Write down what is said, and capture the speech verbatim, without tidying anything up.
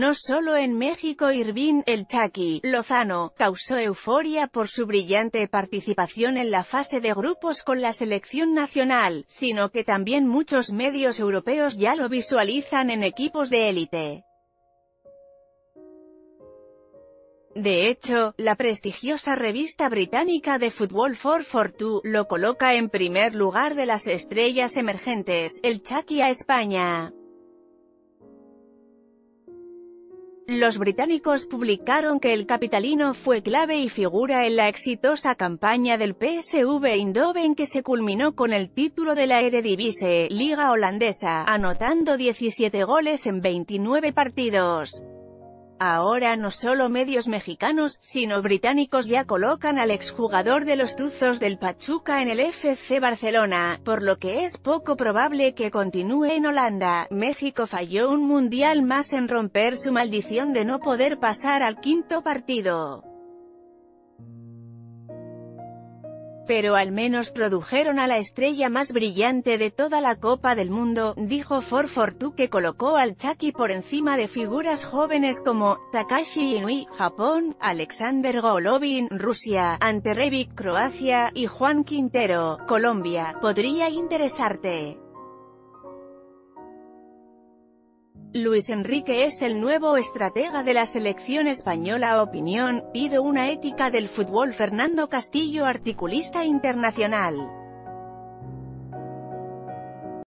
No solo en México, Irving "el Chucky" Lozano causó euforia por su brillante participación en la fase de grupos con la selección nacional, sino que también muchos medios europeos ya lo visualizan en equipos de élite. De hecho, la prestigiosa revista británica de fútbol cuatro cuarenta y dos lo coloca en primer lugar de las estrellas emergentes, el Chucky a España. Los británicos publicaron que el capitalino fue clave y figura en la exitosa campaña del P S V Eindhoven que se culminó con el título de la Eredivisie, liga holandesa, anotando diecisiete goles en veintinueve partidos. Ahora no solo medios mexicanos, sino británicos ya colocan al exjugador de los Tuzos del Pachuca en el F C Barcelona, por lo que es poco probable que continúe en Holanda. México falló un mundial más en romper su maldición de no poder pasar al quinto partido. Pero al menos produjeron a la estrella más brillante de toda la Copa del Mundo, dijo cuatro cuarenta y dos, que colocó al Chucky por encima de figuras jóvenes como Takashi Inui, Japón, Alexander Golovin, Rusia, Ante Rebic, Croacia, y Juan Quintero, Colombia. Podría interesarte. Luis Enrique es el nuevo estratega de la selección española. Opinión: pido una ética del fútbol. Fernando Castillo, articulista internacional.